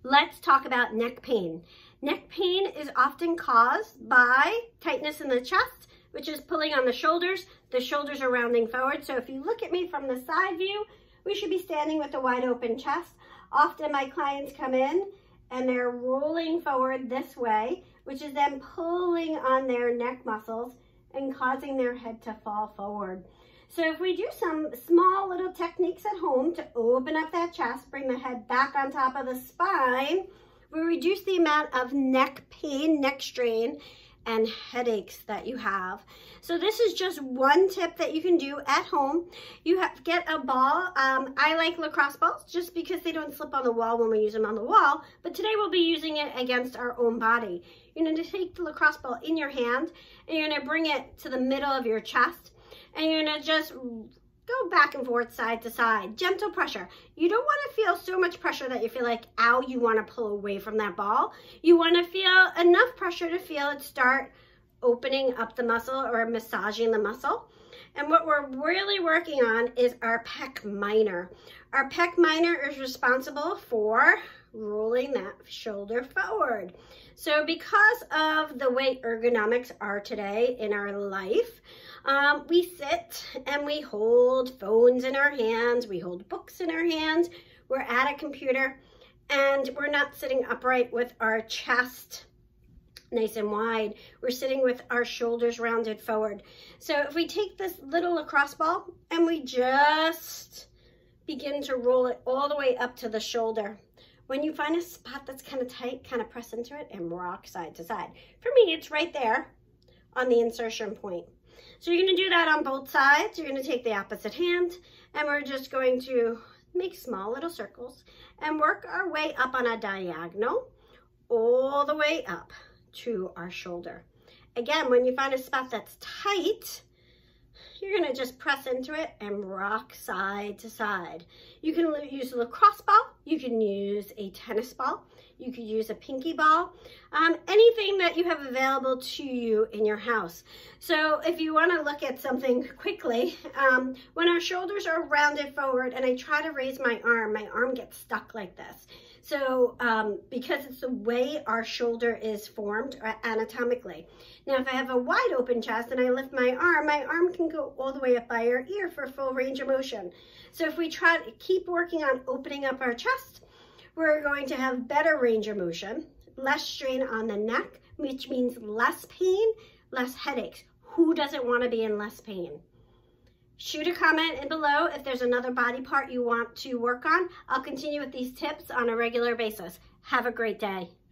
Let's talk about neck pain. Neck pain is often caused by tightness in the chest, which is pulling on the shoulders. The shoulders are rounding forward. So if you look at me from the side view, we should be standing with a wide open chest. Often my clients come in and they're rolling forward this way, which is then pulling on their neck muscles and causing their head to fall forward. So if we do some small little techniques at home to open up that chest, bring the head back on top of the spine, we reduce the amount of neck pain, neck strain, and headaches that you have. So this is just one tip that you can do at home. You have to get a ball. I like lacrosse balls just because they don't slip on the wall when we use them on the wall, but today we'll be using it against our own body. You're going to take the lacrosse ball in your hand and you're going to bring it to the middle of your chest and you're going to just go back and forth, side to side, gentle pressure. You don't want to feel so much pressure that you feel like, ow, you want to pull away from that ball. You want to feel enough pressure to feel it start opening up the muscle or massaging the muscle. And what we're really working on is our pec minor. Our pec minor is responsible for rolling that shoulder forward. So because of the way ergonomics are today in our life, we sit and we hold phones in our hands, we hold books in our hands, we're at a computer, and we're not sitting upright with our chest nice and wide. We're sitting with our shoulders rounded forward. So if we take this little lacrosse ball and we just begin to roll it all the way up to the shoulder. When you find a spot that's kind of tight, kind of press into it and rock side to side. For me, it's right there on the insertion point. So you're going to do that on both sides. You're going to take the opposite hand and we're just going to make small little circles and work our way up on a diagonal all the way up to our shoulder. Again, when you find a spot that's tight, you're going to just press into it and rock side to side. You can use a lacrosse ball, you can use a tennis ball, you could use a pinky ball, anything that you have available to you in your house. So if you want to look at something quickly, when our shoulders are rounded forward and I try to raise my arm gets stuck like this. So because it's the way our shoulder is formed anatomically. Now if I have a wide open chest and I lift my arm can go all the way up by our ear for full range of motion. So if we try to keep working on opening up our chest, we're going to have better range of motion, less strain on the neck, which means less pain, less headaches. Who doesn't want to be in less pain? Shoot a comment in below if there's another body part you want to work on. I'll continue with these tips on a regular basis. Have a great day.